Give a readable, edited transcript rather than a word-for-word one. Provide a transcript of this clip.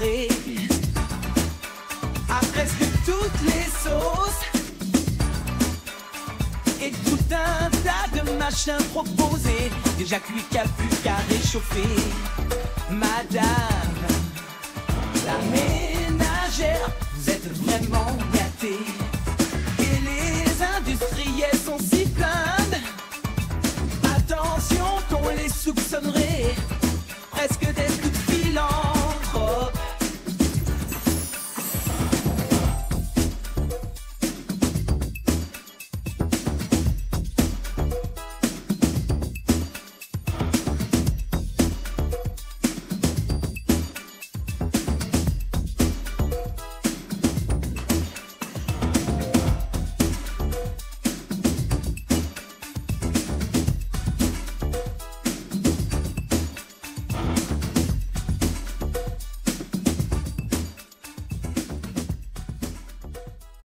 préféré. À presque toutes les sauces et tout un tas de machins proposés, déjà cuit, qu'à vu, qu'à réchauffer. Madame la ménagère, vous êtes vraiment bien.